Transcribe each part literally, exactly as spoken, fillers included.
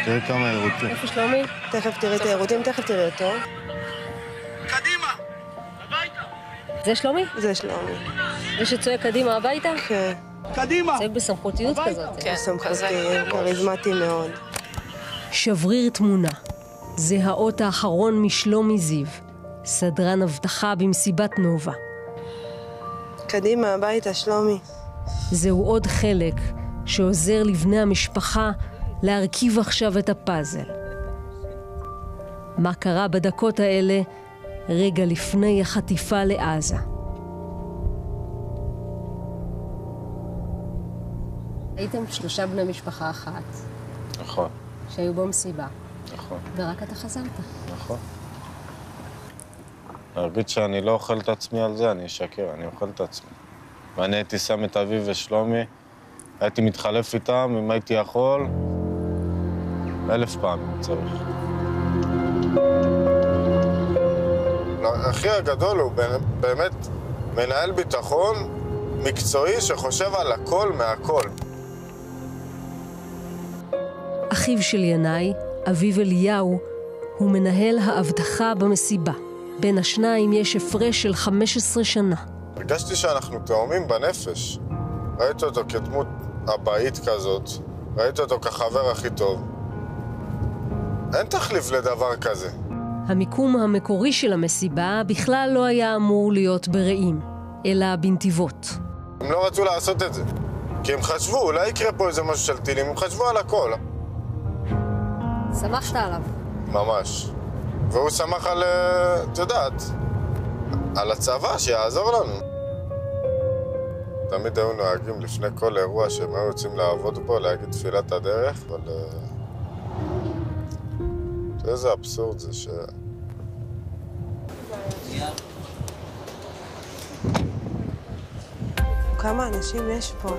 תראי כמה עירותים. איפה שלומי? תכף תראי את העירותים, תכף תראי אותו. קדימה! הביתה! זה שלומי? זה שלומי. זה שצועק קדימה הביתה? כן. קדימה! צועק בסמכותיות כזאת. כן, סמכותי, כריזמטי מאוד. שבריר תמונה. זה האות האחרון משלומי זיו. סדרן אבטחה במסיבת נובה. קדימה הביתה, שלומי. זהו עוד חלק שעוזר לבני המשפחה להרכיב עכשיו את הפאזל. מה קרה בדקות האלה רגע לפני החטיפה לעזה? הייתם שלושה בני משפחה אחת. נכון. שהיו במסיבה. נכון. ורק אתה חזרת. נכון. להגיד שאני לא אוכל את עצמי על זה, אני אשקר, אני אוכל את עצמי. ואני הייתי שם את אביב ושלומי, הייתי מתחלף איתם, אם הייתי יכול, אלף פעמים צריך. אחי הגדול הוא באמת מנהל ביטחון מקצועי שחושב על הכל מהכל. אחיו של ינאי, אביב אליהו, הוא מנהל האבטחה במסיבה. בין השניים יש הפרש של חמש עשרה שנה. הרגשתי שאנחנו תאומים בנפש. ראיתי אותו כדמות אבאית כזאת, ראיתי אותו כחבר הכי טוב. אין תחליף לדבר כזה. המיקום המקורי של המסיבה בכלל לא היה אמור להיות ברעים, אלא בנתיבות. הם לא רצו לעשות את זה, כי הם חשבו, אולי יקרה פה איזה משהו של טילים, הם חשבו על הכל. שמחת עליו. ממש. והוא שמח על, את יודעת, על הצבא שיעזור לנו. תמיד היו נוהגים לפני כל אירוע שהם היו יוצאים לעבוד פה, להגיד תפילת הדרך, אבל... איזה אבסורד זה ש... כמה אנשים יש פה?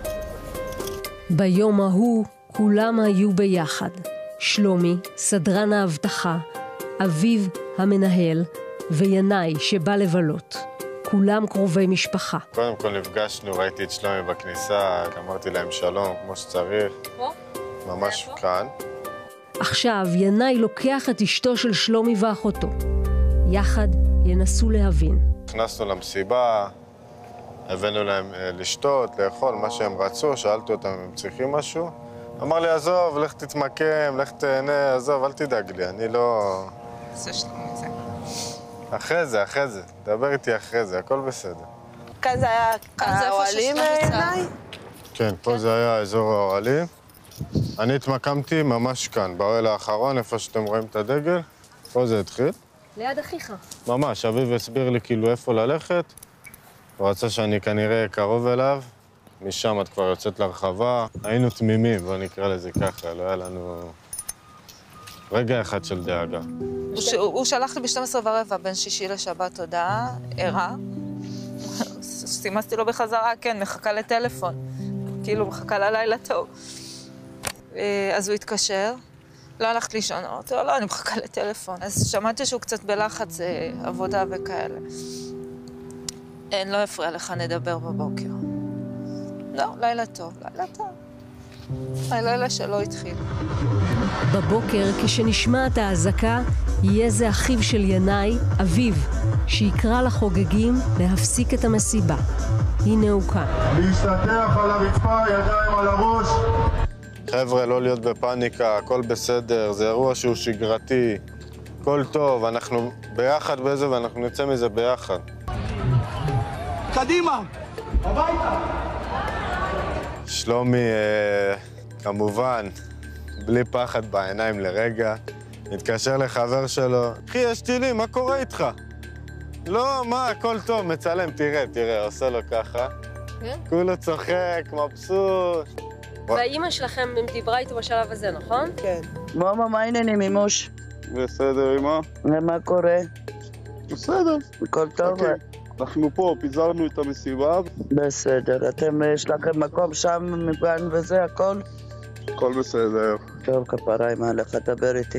ביום ההוא כולם היו ביחד. שלומי, סדרן האבטחה, אביב המנהל וינאי שבא לבלות. כולם קרובי משפחה. קודם כל נפגשנו, ראיתי את שלומי בכניסה, אמרתי להם שלום כמו שצריך. פה? ממש כאן. עכשיו ינאי לוקח את אשתו של שלומי ואחותו. יחד ינסו להבין. נכנסנו למסיבה, הבאנו להם לשתות, לאכול, מה שהם רצו, שאלתי אותם אם הם צריכים משהו. אמר לי, עזוב, לך תתמקם, לך תהנה, עזוב, אל תדאג לי, אני לא... זה שלומי זה. אחרי זה, אחרי זה. דבר איתי אחרי זה, הכל בסדר. כאן זה היה האוהלים עיניי? כן, פה זה היה אזור האוהלים. אני התמקמתי ממש כאן, באוהל האחרון, איפה שאתם רואים את הדגל. פה זה התחיל. ליד אחיך. ממש, אביב הסביר לי כאילו איפה ללכת. הוא רצה שאני כנראה קרוב אליו. משם את כבר יוצאת לרחבה. היינו תמימים, בוא נקרא לזה ככה, לא היה לנו רגע אחד של דאגה. הוא שלח לי ב-שתים עשרה ורבע בין שישי לשבת הודעה, ערה. סימסתי לו בחזרה, כן, מחכה לטלפון. כאילו, מחכה ללילה טוב. אז הוא התקשר, לא הלכת לישון, אמרתי לו, לא, אני מחכה לטלפון. אז שמעתי שהוא קצת בלחץ עבודה וכאלה. אין, לא הפריע לך, נדבר בבוקר. לא, לילה טוב, לילה טוב. הלילה שלא התחיל. בבוקר, כשנשמעת האזעקה, יהיה זה אחיו של ינאי, אביב, שיקרא לחוגגים להפסיק את המסיבה. הנה הוא כאן. להשתטח על הרצפה, ידיים על הראש. חבר'ה, לא להיות בפאניקה, הכל בסדר, זה אירוע שהוא שגרתי, הכל טוב, אנחנו ביחד בזה ואנחנו נצא מזה ביחד. קדימה! הביתה! שלומי, אה, כמובן, בלי פחד בעיניים לרגע, מתקשר לחבר שלו, אחי, יש טילים, מה קורה איתך? לא, מה, הכל טוב, מצלם, תראה, תראה, עושה לו ככה. כן? כולו צוחק, מבסוט. והאימא שלכם דיברה איתו בשלב הזה, נכון? כן. מאמה, מה העניינים, אמוש? בסדר, אמא. ומה קורה? בסדר. הכל טוב? אנחנו פה, פיזרנו את המסיבה. בסדר. אתם, יש לכם מקום שם, מגן וזה, הכל? הכל בסדר. טוב, כפרה, אמא לך, דבר איתי.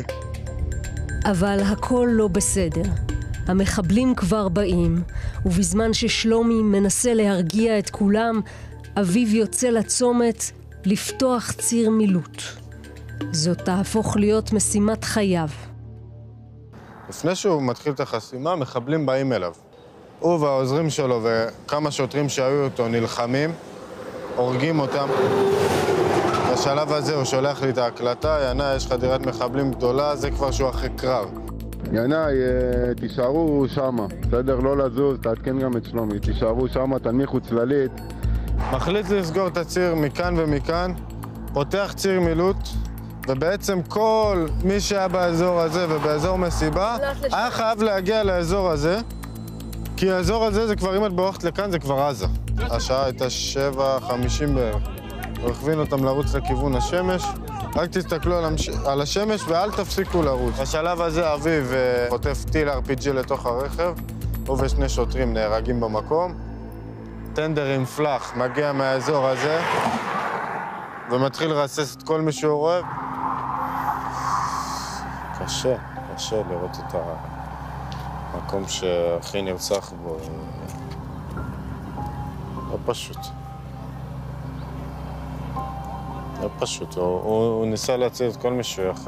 אבל הכל לא בסדר. המחבלים כבר באים, ובזמן ששלומי מנסה להרגיע את כולם, אביב יוצא לצומת לפתוח ציר מילוט. זאת תהפוך להיות משימת חייו. לפני שהוא מתחיל את החסימה, מחבלים באים אליו. הוא והעוזרים שלו וכמה שוטרים שהיו איתו נלחמים, הורגים אותם. בשלב הזה הוא שולח לי את ההקלטה, ינאי, יש חדירת מחבלים גדולה, זה כבר שהוא אחרי קרב. ינאי, תישארו שמה, בסדר? לא לזוז, תעדכן גם את שלומי. תישארו שמה, תנמיכו צללית. מחליט לסגור את הציר מכאן ומכאן, פותח ציר מילוט, ובעצם כל מי שהיה באזור הזה ובאזור מסיבה, היה חייב להגיע לאזור הזה, כי האזור הזה זה כבר, אם את בורחת לכאן, זה כבר עזה. השעה הייתה שבע חמישים בערך. הוא הכווין אותם לרוץ לכיוון השמש, רק תסתכלו על, המש... על השמש ואל תפסיקו לרוץ. בשלב הזה אביב חוטף טיל אר פי ג'י לתוך הרכב, הוא ושני שוטרים נהרגים במקום. טנדר עם פלח מגיע מהאזור הזה ומתחיל לרסס את כל מי שהוא רואה. קשה, קשה לראות את המקום שהכי נרצח בו. לא פשוט. לא פשוט, הוא, הוא, הוא ניסה להציל את כל מי שהוא יכול.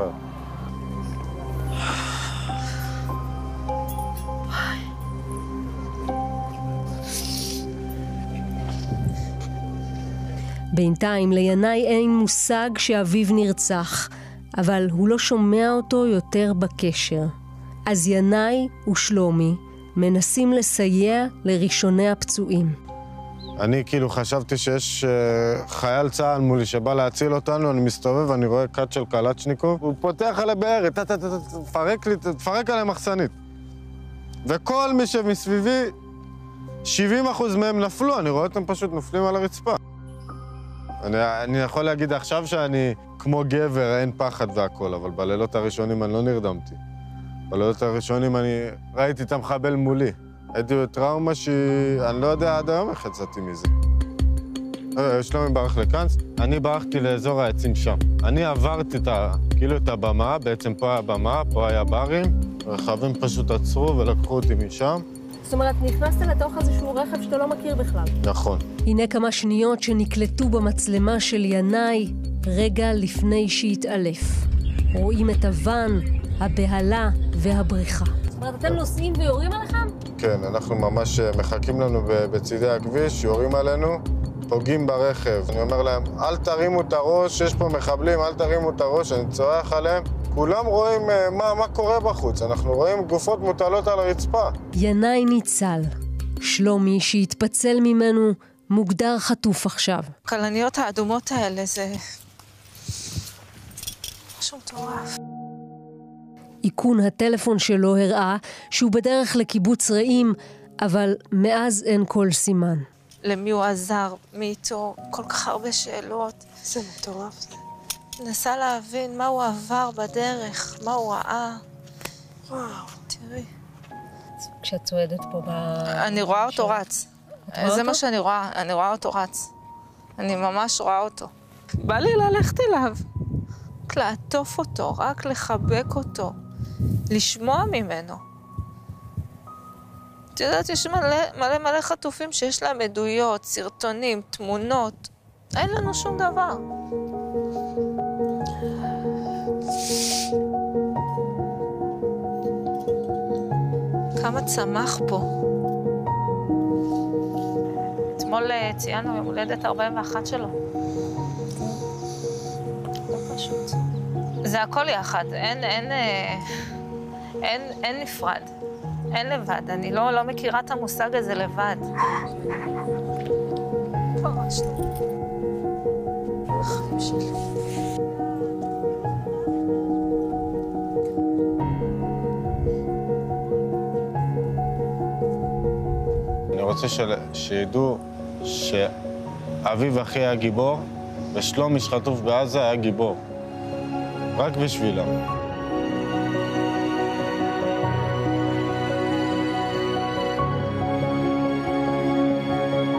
בינתיים לינאי אין מושג שאביו נרצח, אבל הוא לא שומע אותו יותר בקשר. אז ינאי ושלומי מנסים לסייע לראשוני הפצועים. אני כאילו חשבתי שיש uh, חייל צה"ל מולי שבא להציל אותנו, אני מסתובב, אני רואה קאט של קלצ'ניקוב, הוא פותח עלי בערת, תפרק לי, תפרק עלי מחסנית. וכל מי שמסביבי, שבעים אחוז מהם נפלו, אני רואה אותם פשוט נופלים על הרצפה. אני, אני יכול להגיד עכשיו שאני כמו גבר, אין פחד והכל, אבל בלילות הראשונים אני לא נרדמתי. בלילות הראשונים אני ראיתי את המחבל מולי. הייתי בטראומה שאני לא יודע עד היום איך יצאתי מזה. שלומי ברח לכאן, אני ברחתי לאזור העצים שם. אני עברתי את ה, כאילו את הבמה, בעצם פה היה במה, פה היה ברים, רכבים פשוט עצרו ולקחו אותי משם. זאת אומרת, נכנסת לתוך איזשהו רכב שאתה לא מכיר בכלל. נכון. הנה כמה שניות שנקלטו במצלמה של ינאי רגע לפני שהתעלף. רואים את הוואן, הבהלה והבריחה. זאת אומרת, אתם נוסעים ויורים עליכם? כן, אנחנו ממש מחכים לנו בצידי הכביש, יורים עלינו, פוגעים ברכב. אני אומר להם, אל תרימו את הראש, יש פה מחבלים, אל תרימו את הראש, אני צורח עליהם. כולם רואים מה, מה קורה בחוץ, אנחנו רואים גופות מוטלות על הרצפה. ינאי ניצל. שלומי שהתפצל ממנו מוגדר חטוף עכשיו. הכלניות האדומות האלה זה משהו מטורף. איכון הטלפון שלו הראה שהוא בדרך לקיבוץ רעים, אבל מאז אין כל סימן. למי הוא עזר, מי איתו, כל כך הרבה שאלות. זה מטורף זה. נסה להבין מה הוא עבר בדרך, מה הוא ראה. וואו, תראי. כשאת צועדת פה ב... אני רואה אותו רץ. זה מה שאני רואה, אני רואה אותו רץ. אני ממש רואה אותו. בא לי ללכת אליו. רק לעטוף אותו, רק לחבק אותו. לשמוע ממנו. את יודעת, יש מלא מלא, מלא חטופים שיש להם עדויות, סרטונים, תמונות. אין לנו שום דבר. כמה צמח פה. אתמול ציינו יום הולדת ארבעים ואחת שלו. לא פשוט. זה הכל יחד, אין, אין, אין, אין נפרד. אין לבד, אני לא, לא מכירה את המושג הזה לבד. ממש לא. החיים שלי. אני רוצה ש... שידעו שאביב אחי היה גיבור, ושלומי שחטוף בעזה היה גיבור. רק בשבילם.